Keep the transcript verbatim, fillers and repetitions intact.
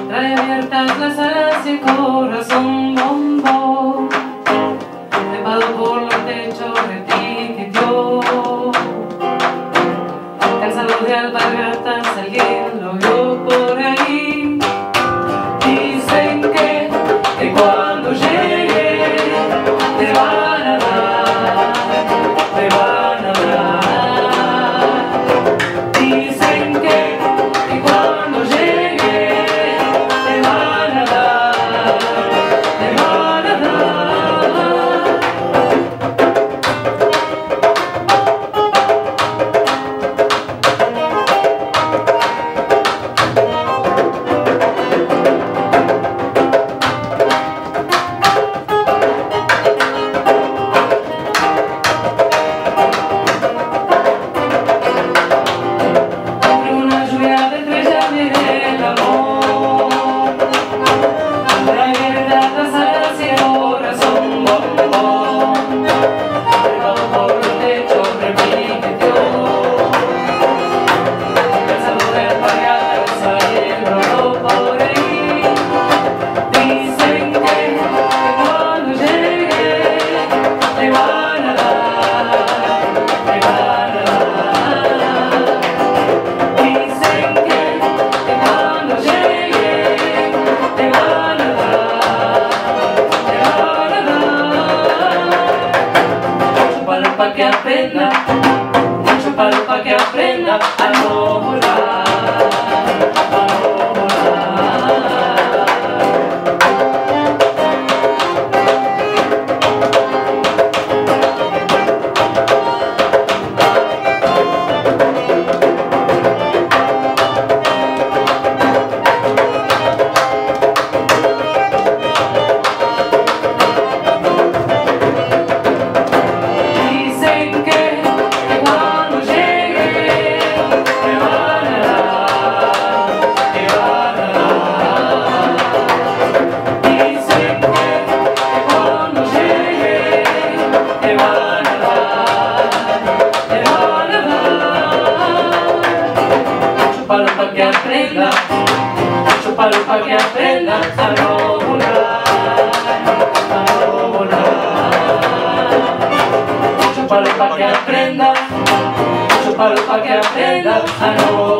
Trae abiertas las alas y el corazón bombó, trepado por los techos repiqueteó. Cansado de alpargatas, alguien lo vio por ahí. Dicen que, que cuando llegue te van a dar, te van a dar. Dicen que, que cuando llegue te van a dar, te van a dar. Pa' que aprenda, mucho palo pa' que aprenda a no volar, a no volar. Palo pa' que aprenda, mucho palo pa' que aprenda a no volar, a no volar. Mucho palo pa' que aprenda, mucho palo pa' que aprenda a no volar.